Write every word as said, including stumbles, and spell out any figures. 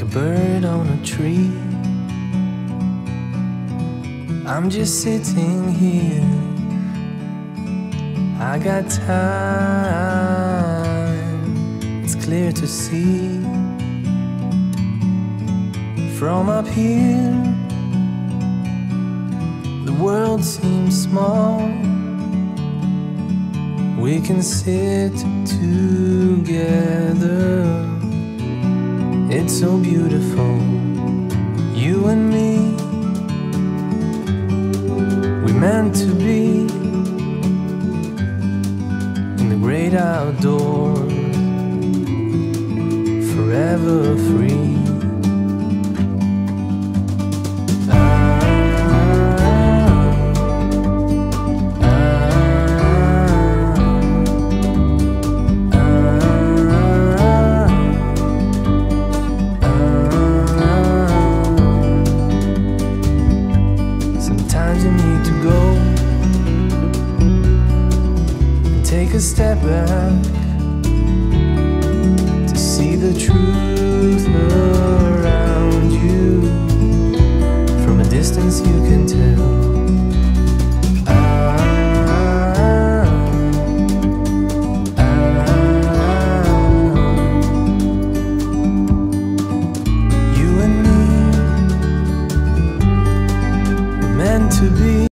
bird on a tree. I'm just sitting here, I got time, it's clear to see. From up here, the world seems small. We can sit together, it's so beautiful, you and me. We meant to be in the great outdoors, forever free. Sometimes you need to go and take a step back to see the truth around you. From a distance you can tell